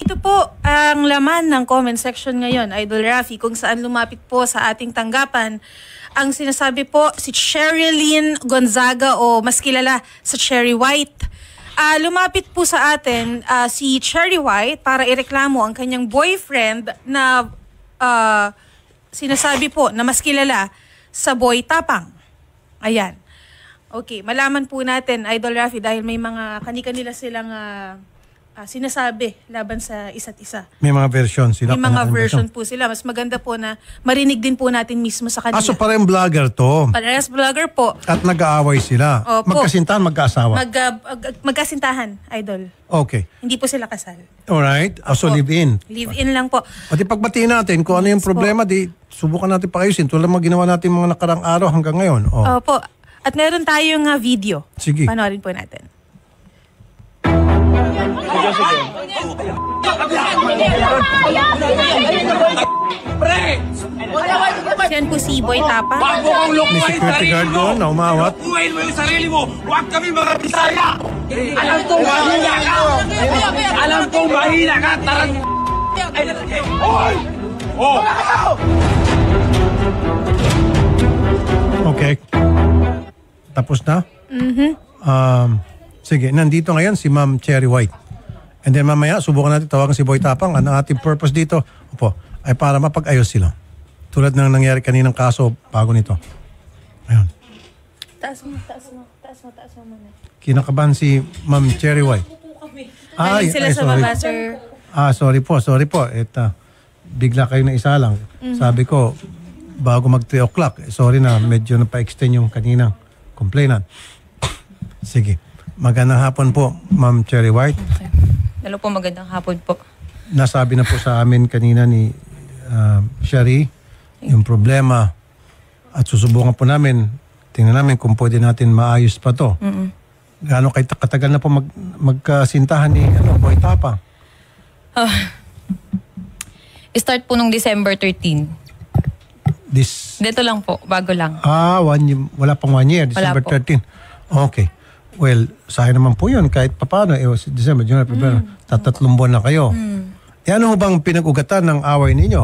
ito po ang laman ng comment section ngayon, Idol Rafi, kung saan lumapit po sa ating tanggapan. Ang sinasabi po, si Sherilyn Gonzaga o mas kilala sa Cherry White. Lumapit po sa atin si Cherry White para ireklamo ang kanyang boyfriend na sinasabi po na mas kilala sa Boy Tapang. Ayan. Okay, malaman po natin, Idol Rafi, dahil may mga kani-kanila silang sinasabi laban sa isa't isa. May mga version sila. May mga version po sila. Mas maganda po na marinig din po natin mismo sa kanila. So parang vlogger to. Parehas vlogger po. At nag-aaway sila. Opo. Magkasintahan, magkaasawa? Magkasintahan, Idol. Okay. Hindi po sila kasal. Alright. So live-in. Live-in lang po. Pati pagbatiin natin kung ano yung problema, di subukan natin paayusin. Tulad mga ginawa natin mga nakarang araw hanggang ngayon. Opo. At meron tayong video. Sige. Panoorin po natin. Yan po si Boy Tapang. May security guard doon na umawat. Buhayin mo yung sarili mo. Huwag kami mga Bisaya. Alam kong mahina ka. Alam kong mahina ka. Tarang... Hoy! Oh! Okay. Tapos na? Sige, nandito ngayon si Ma'am Cherry White. And then mamaya, subukan natin tawagan si Boy Tapang. Ang ating purpose dito, ay para mapag-ayos sila. Tulad ng nangyari kaninang kaso bago nito. Ayun. Taas mo muna. Kinakabahan si Ma'am Cherry White. Ay, sila sa baba, sir. Sorry po. Bigla kayo na isa lang. Sabi ko, bago mag 3 o'clock, sorry na, medyo napa-extend yung kaninang complainant. Sige. Magandang hapon po, Ma'am Cherry White. Okay. Hello po, magandang hapon po. Nasabi na po sa amin kanina ni Sherry yung problema at susubukan po namin, tingnan namin kung pwede natin maayos pa to. Gaano katagal na po magkasintahan ni Boy Tapang? Start po nung December 13. Dito lang po, bago lang. Wala pang 1 year, December 13. Okay. Well, sayang naman po yun. Kahit papaano, December, January, February, 3 buwan na kayo. Ano bang pinag-ugatan ng away ninyo?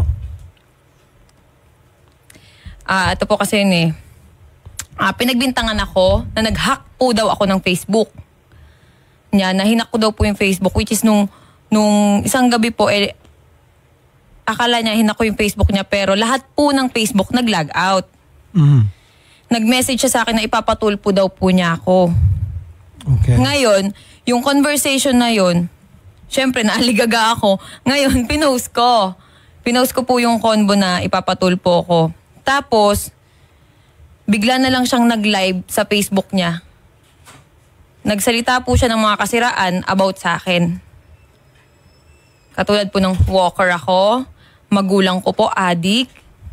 Ito po kasi yun pinagbintangan ako na nag-hack po daw ako ng Facebook. Nahinak ko daw po yung Facebook, which is nung isang gabi po, akala niya hinak ko yung Facebook niya, pero lahat po ng Facebook nag-log out. Nag-message siya sa akin na ipapatulpo daw po niya ako. Okay. Ngayon, yung conversation na yun, syempre naaligaga ako. Ngayon, pinost ko. Pinost ko po yung convo na ipapatulpo ko. Tapos, bigla na lang siyang nag-live sa Facebook niya. Nagsalita po siya ng mga kasiraan about sa akin. Katulad po ng walker ako, magulang ko po, adik,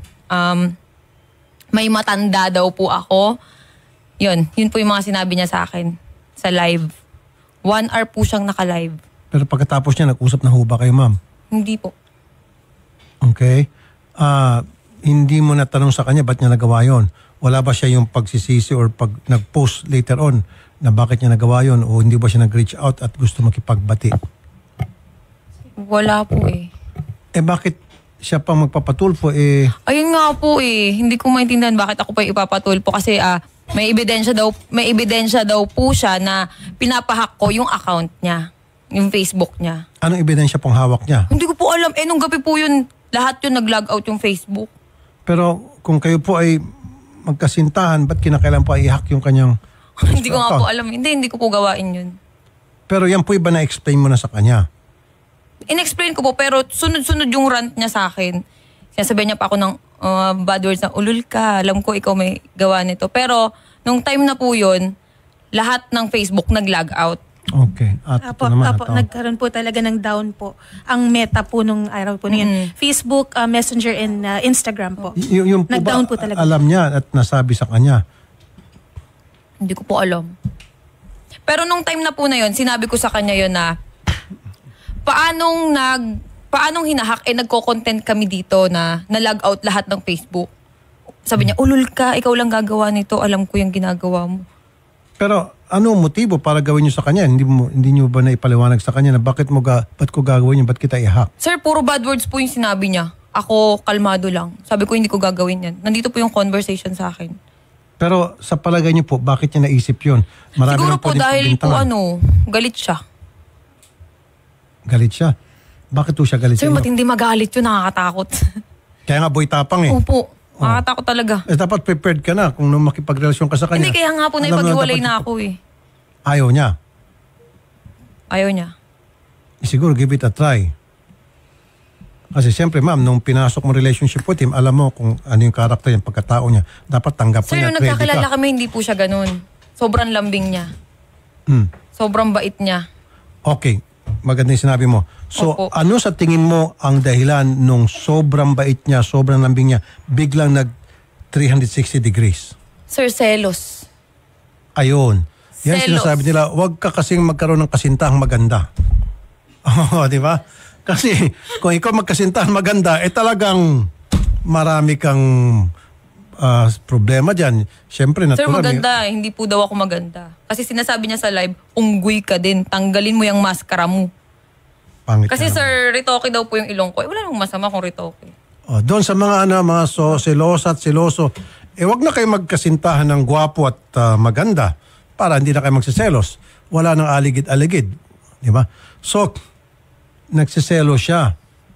may matanda daw po ako. Yun po yung mga sinabi niya sa akin sa live. 1 hour po siyang naka-live. Pero pagkatapos niya, nag-usap na ho ba kayo, ma'am? Hindi po. Okay. Hindi mo natanong sa kanya, ba't niya nagawa yun? Wala ba siya yung pagsisisi or pag nag-post later on na bakit niya nagawa yun o hindi ba siya nag-reach out at gusto makipagbati? Wala po Bakit siya pang magpapatulfo Ayun nga po Hindi ko maintindihan bakit ako pa ipapatulpo kasi may ebidensya daw po siya na pinapahack ko yung account niya, yung Facebook niya. Anong ebidensya pong hawak niya? Hindi ko po alam. Nung gabi po yun, lahat yun nag-log out yung Facebook. Pero kung kayo po ay magkasintahan, ba't kinakailan po ay i-hack yung kanyang Hindi ko nga po alam. Hindi ko po gawain yun. Pero yan po iba na-explain mo na sa kanya? In-explain ko po, pero sunod-sunod yung rant niya sa akin. Sinasabihan niya pa ako ng bad words na, ulul ka, alam ko ikaw may gawa nito. Pero, nung time na po yun, lahat ng Facebook nag-log out. Okay. At ito naman. Nagkaroon po talaga ng down po. Ang meta po nung araw po niyan. Facebook, Messenger, and Instagram po. Yung po nag-down po ba talaga. alam niya at nasabi sa kanya? Hindi ko po alam. Pero nung time na po na yun, sinabi ko sa kanya yun na, paanong hinahack, nagko-content kami dito na na-log out lahat ng Facebook. Sabi niya, ulul ka, ikaw lang gagawa nito, alam ko yung ginagawa mo. Pero ano ang motibo para gawin nyo sa kanya? Hindi nyo ba naipaliwanag sa kanya na ba't ko gagawin yun? Ba't kita i-hack? Sir, puro bad words po yung sinabi niya. Ako, kalmado lang. Sabi ko, hindi ko gagawin yan. Nandito po yung conversation sa akin. Pero sa palagay niyo po, bakit niya naisip yun? Marami Siguro nang po pwedeng dahil po pagbintangan. galit siya. Galit siya? Bakit po siya galit Sir, sa inyo? matindi magalit yun, nakakatakot. Kaya nga boy tapang eh. Opo, nakakatakot talaga. Dapat prepared ka na kung nung makipagrelasyon ka sa kanya. Hindi, kaya nga po Alam mo naipag-iwalay dapat na ako eh. Ayaw niya. Ayaw niya. Siguro give it a try. Kasi siyempre ma'am, nung pinasok mo relationship with him, alam mo kung ano yung karakter niya, pagkatao niya. Dapat tanggap mo Sir, niya, nung ready nagkakilala ka. kami, hindi po siya ganun. Sobrang lambing niya. Sobrang bait niya. Okay, maganda yung sinabi mo. So Opo. ano sa tingin mo ang dahilan nung sobrang bait niya, sobrang lambing niya, biglang nag 360 degrees? Sir, selos. Ayun. Yan Selos. sinasabi nila, huwag ka kasing magkaroon ng kasintahang maganda. Oo, di ba? Kasi kung ikaw magkasintahan maganda, talagang marami kang problema dyan. Siyempre, Sir, natural. maganda. Hindi po daw ako maganda. Kasi sinasabi niya sa live, unggoy ka din. Tanggalin mo yung maskara mo. Pangit Kasi ka naman. sir, ritoke daw po yung ilong ko. Wala nang masama kung ritoke. Doon sa mga mga selosa at seloso, wag na kayo magkasintahan ng gwapo at maganda para hindi na kayo magsiselos. Wala nang aligid-aligid. Di ba? So, nagsiselo siya.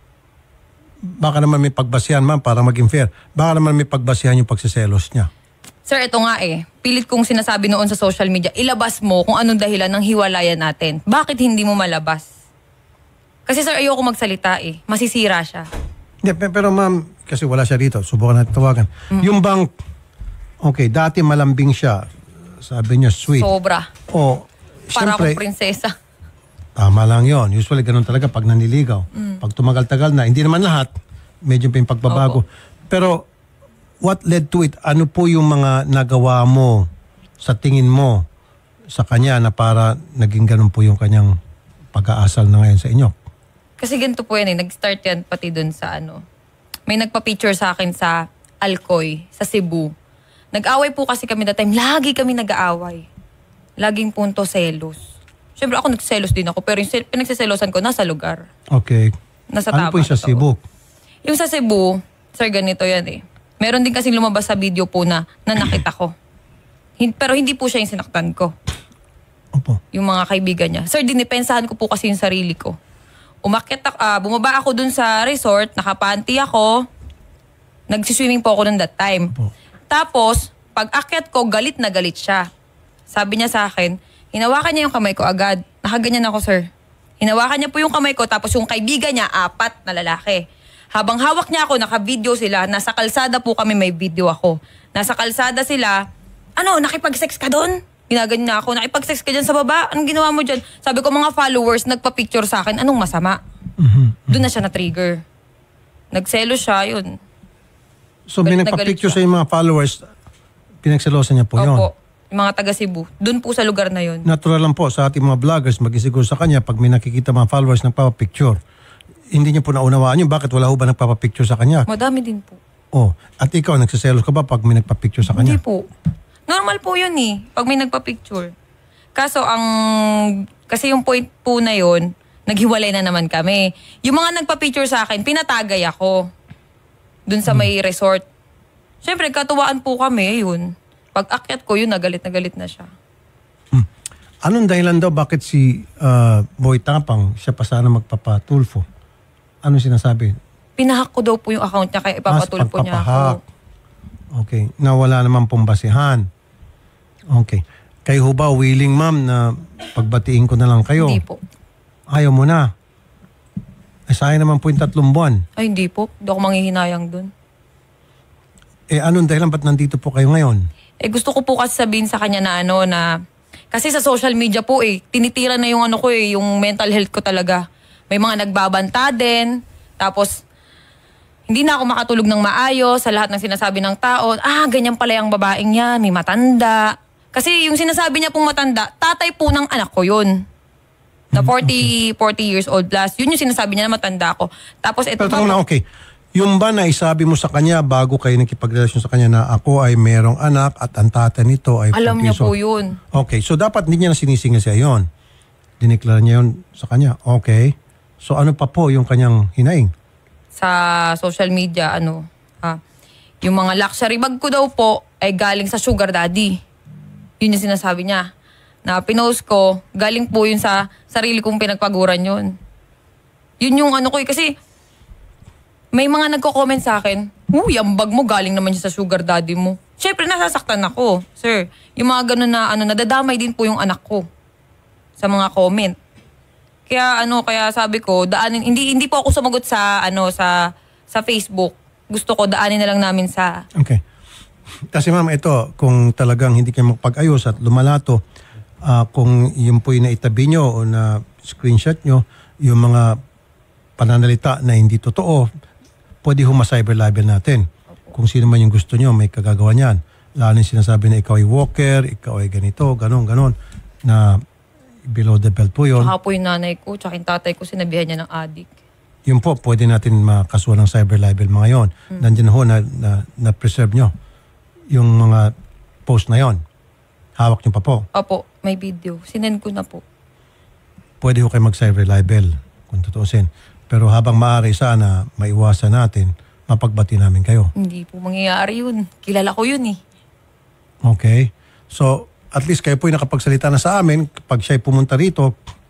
Baka naman may pagbasihan, ma'am, para maging fair. Baka naman may pagbasihan yung pagsiselos niya. Sir, ito nga eh. Pilit kong sinasabi noon sa social media, ilabas mo kung anong dahilan ng hiwalayan natin. Bakit hindi mo malabas? Kasi sir, ayoko magsalita eh. Masisira siya. Hindi, pero ma'am, kasi wala siya dito. Subukan natin tawagan. Yung bang, okay, dati malambing siya. Sabi niya, sweet. Sobra. O, Para siyempre, akong prinsesa. tama lang yon. Usually, ganun talaga pag naniligaw. Pag tumagal-tagal na, hindi naman lahat, medyo pa yung pagbabago. Pero, what led to it? Ano po yung mga nagawa mo sa tingin mo sa kanya na para naging ganun po yung kanyang pag-aasal na ngayon sa inyo? Kasi ganito po yan eh. Nag-start yan pati dun sa ano. May nagpa-picture sa akin sa Alcoy, sa Cebu. Nag-away po kasi kami that time. Lagi kami nag-aaway. Laging punto selos. Siyempre ako nagselos din ako. Pero yung pinagsiselosan ko nasa lugar. Okay. Nasa Ano po yung sa Tabac Cebu? Yung sa Cebu, sir, ganito yan eh. Meron din kasing lumabas sa video po na nakita ko. Pero hindi po siya yung sinaktan ko. Opo. Yung mga kaibigan niya. Sir, dinipensahan ko po kasi yung sarili ko. Bumaba ako dun sa resort, nakapanty ako. Nagsiswimming po ako nun that time. Opo. Tapos, pag akyat ko, galit na galit siya. Sabi niya sa akin, hinawakan niya yung kamay ko agad. Nakaganyan ako, sir. Hinawakan niya po yung kamay ko, tapos yung kaibigan niya, 4 na lalaki. Habang hawak niya ako, naka-video sila. Nasa kalsada po kami, may video ako. Nasa kalsada sila, nakipag-sex ka doon? Ginaganyan niya ako, nakipag-sex ka dyan sa baba? Anong ginawa mo dyan? Sabi ko, mga followers, nagpa-picture sa akin, anong masama? Doon na siya na-trigger. Nagselo siya, yun. So, may Galit na nagpa-picture galit sa mga followers, pinagselosan niya po yun. Opo, yung mga taga Cebu. Doon po sa lugar na yun. Natural lang po sa ating mga vloggers, mag-isiguro sa kanya pag may nakikita mga followers nagpapapicture. Hindi niyo po naunawaan yun. Bakit wala ho ba nagpapapicture sa kanya? Madami din po. Oh, at ikaw, nagsiselos ka ba pag may nagpapicture sa kanya? Hindi po. Normal po yun eh, pag may nagpa-picture. Kaso kasi yung point po na yun, naghiwalay na naman kami. Yung mga nagpa-picture sa akin, pinatagay ako. Dun sa may resort. Siyempre, katuwaan po kami, yun. Pag akyat ko, yun, nagalit na siya. Anong dahilan daw bakit si Boy Tapang, siya pa sana magpapatulfo? Anong sinasabi? Pinahack ko daw po yung account niya, kaya ipapatulpo niya pagpapahak. ako. Okay. Na wala naman pong basihan. Okay. Kayo ho ba willing, ma'am, na pagbatiin ko na lang kayo? Hindi po. Ayaw mo na. Sayang naman po yung 3 buwan. Ay, hindi po. Hindi ako manghihinayang dun. Anong dahilan ba't nandito po kayo ngayon? Gusto ko po kasi sabihin sa kanya na kasi sa social media po tinitira na yung yung mental health ko talaga. May mga nagbabanta din. Tapos, hindi na ako makatulog ng maayos sa lahat ng sinasabi ng tao. Ganyan pala yung babaeng yan, may matanda. Kasi yung sinasabi niya pong matanda, tatay po ng anak ko yun. Na 40 years old plus. Yun yung sinasabi niya na matanda ako. Tapos ito Pero tanong na, okay. Yung ba na isabi mo sa kanya bago kayo nakipagrelasyon sa kanya na ako ay merong anak at ang tata nito ay Alam niya puntiso? po yun. Okay, so dapat hindi niya na sinisingil siya yon. Dineklara niya yun sa kanya. Okay. So ano pa po yung kanyang hinaing? Sa social media, yung mga luxury bag ko daw po ay galing sa sugar daddy. Yun yung sinasabi niya. Na pinost ko, galing po yun sa sarili kong pinagpaguran yun. Yun yung ko kasi may mga nagko-comment sa akin, uy, ang bag mo galing naman siya sa sugar daddy mo. Siyempre, nasasaktan ako, sir. Yung mga ganun na, nadadamay din po yung anak ko sa mga comment. Kaya, kaya sabi ko, daanin, hindi po ako sumagot sa Facebook. Gusto ko, daanin na lang namin sa... Okay. Kasi ma'am, ito, kung talagang hindi kayo magpag-ayos at lumalato, kung yun po yung naitabi nyo o na screenshot nyo, yung mga pananalita na hindi totoo, pwede cyber libel natin. Kung sino man yung gusto nyo, may kagagawa niyan. Lalo yung sinasabi na ikaw ay walker, ikaw ay ganito, ganon, na below the belt po yun. Saka po yung nanay ko, tsaka yung tatay ko, sinabihan niya ng adik. Yun po, pwede natin makasuhan ng cyber libel mga yon. Nandiyan ho na-preserve nyo yung mga post na yon. Hawak nyo pa po. Opo, may video. Sinend ko na po. Pwede ho kayo mag-cyber libel kung tutuusin. Pero habang maaari sana maiwasan natin, mapagbati namin kayo. Hindi po mangyayari yun. Kilala ko yun eh. Okay. So, at least kayo po yung nakapagsalita na sa amin. Pag siya'y pumunta rito,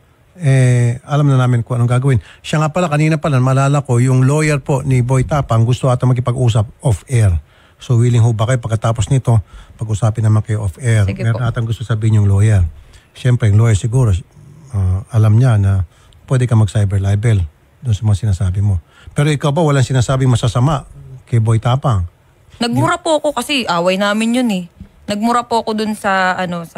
alam na namin kung anong gagawin. Siya nga pala, kanina pala, malala ko, yung lawyer po ni Boy Tapang gusto ata makipag-usap off-air. So, willing ho ba kayo pagkatapos nito, pag-usapin naman kayo off-air. Sige Meron po. atang gusto sabihin yung lawyer. Siyempre, yung lawyer siguro, alam niya na pwede ka mag-cyber libel doon sa mga sinasabi mo. Pero ikaw ba walang sinasabing masasama kay Boy Tapang? Nagmura po ako kasi away namin yun eh. Nagmura po ako dun sa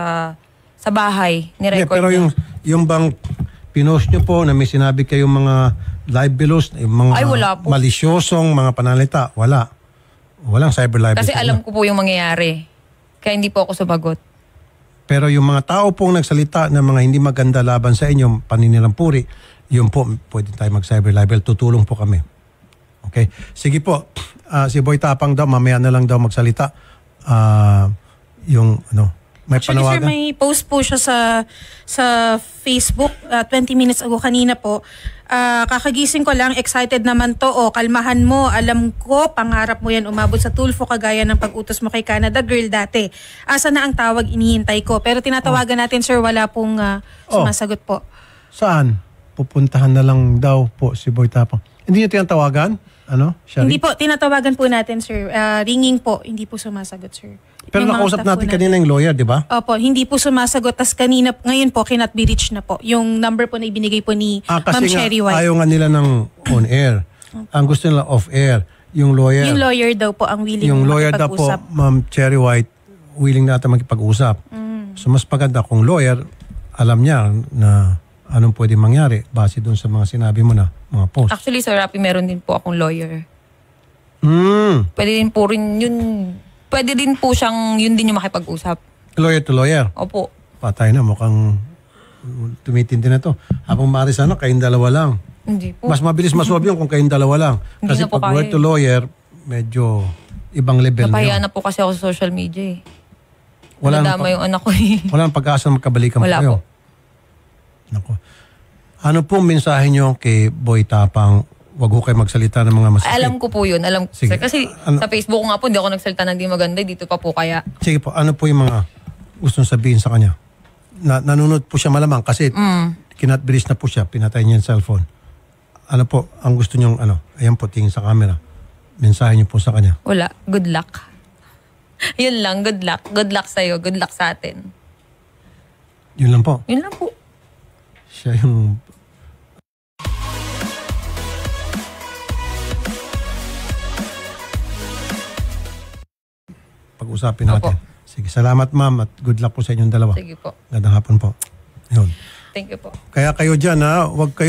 sa bahay ni Yeah, record pero niya. yung bang pinost nyo po na may sinabi kayong mga libelos, yung mga Ay, wala po. malisyosong mga panalita, wala. Walang cyber libel. Kasi sa alam inyo. ko po yung mangyayari. Kaya hindi po ako sumagot. Pero yung mga tao pong nagsalita ng mga hindi maganda laban sa inyo, paninirampuri, yun po, pwede tayo mag-cyber libel. Tutulong po kami. Okay? Sige po. Si Boy Tapang daw, mamaya na lang daw magsalita. May Actually, sir, panawagan. may post po siya sa Facebook 20 minutes ago kanina po. Kakagising ko lang, excited naman to. Kalmahan mo, alam ko, pangarap mo yan umabot sa Tulfo kagaya ng pag-utos mo kay Canada Girl dati. Asa na ang tawag, inihintay ko. Pero tinatawagan natin, sir, wala pong sumasagot po. Saan? Pupuntahan na lang daw po si Boy Tapang. Hindi niyo tinatawagan? Shari? Hindi po, tinatawagan po natin, sir. Ringing po, hindi po sumasagot, sir. Pero Yung mga nakausap staff natin po kanina yung lawyer, di ba? Opo, hindi po sumasagot. Tas ngayon po, cannot be reached na po. Yung number po na ibinigay po ni Ma'am Kasi nga, Cherry White. ayaw nga nila ng on-air. Ang gusto nila off-air. Yung lawyer. Yung lawyer daw po ang willing Yung lawyer daw po, makipag-usap. Ma'am Cherry White, willing na ata makipag-usap. So mas paganda kung lawyer, alam niya na anong pwede mangyari base doon sa mga sinabi mo na mga post. Actually, Sir Rapi, meron din po akong lawyer. Pwede din po rin yun. Pwede din po siyang yun din yung makipag-usap. Lawyer to lawyer. Opo. Patay na, mukhang tumitindi na to. Habang maaari sana, kayong dalawa lang. Hindi po. Mas mabilis masolve yun kung kayong dalawa lang. Hindi Kasi na po pag lawyer kaya to lawyer, medyo ibang level na Napahiya yun. na po kasi ako sa social media eh. Wala nang Nadama yung anak ko eh. Walang pag-asa na magkabalikan Wala kayo. po. Naku. Ano pong mensahe nyo kay Boy Tapang? Wag ho kayo magsalita ng mga masakit. Alam ko po yun. Alam ko. Sige. Sir, kasi Ano? sa Facebook ko nga po, hindi ako nagsalita ng di maganda. Dito pa po kaya. Sige po, ano po yung mga gustong sabihin sa kanya? Nanunod po siya malamang kasi kinatbilis na po siya, pinatay niya yung cellphone. Ano po, ang gusto niyong ayan po, tingin sa camera. Mensahe niyo po sa kanya. Wala. Good luck. Yun lang. Good luck. Good luck sa'yo. Good luck sa atin. Yun lang po. Yun lang po. Siya yung... Pag-usapin natin. Opo. Sige, salamat ma'am at good luck po sa inyong dalawa. Sige po. Gandang hapon po. Yun. Thank you po. Kaya kayo dyan wag kayo